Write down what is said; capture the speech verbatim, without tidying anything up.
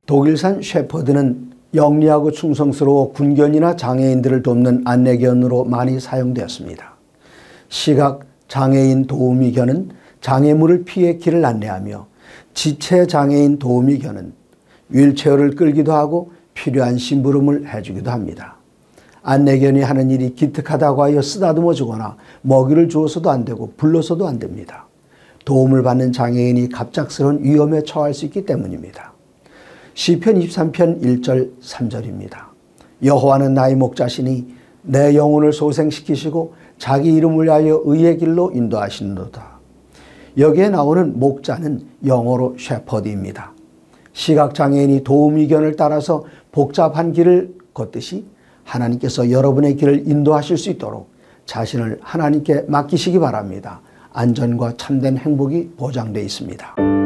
독일산 셰퍼드는 영리하고 충성스러워 군견이나 장애인들을 돕는 안내견으로 많이 사용되었습니다. 시각 장애인 도우미 견은 장애물을 피해 길을 안내하며 지체 장애인 도우미 견은 휠체어를 끌기도 하고 필요한 심부름을 해주기도 합니다. 안내견이 하는 일이 기특하다고 하여 쓰다듬어 주거나 먹이를 주어서도 안 되고 불러서도 안 됩니다. 도움을 받는 장애인이 갑작스러운 위험에 처할 수 있기 때문입니다. 시편 이십삼 편 일 절 삼 절입니다. 여호와는 나의 목자시니 내 영혼을 소생시키시고 자기 이름을 위하여 의의 길로 인도하시는도다. 여기에 나오는 목자는 영어로 셰퍼드입니다. 시각장애인이 도우미견을 따라서 복잡한 길을 걷듯이 하나님께서 여러분의 길을 인도하실 수 있도록 자신을 하나님께 맡기시기 바랍니다. 안전과 참된 행복이 보장되어 있습니다.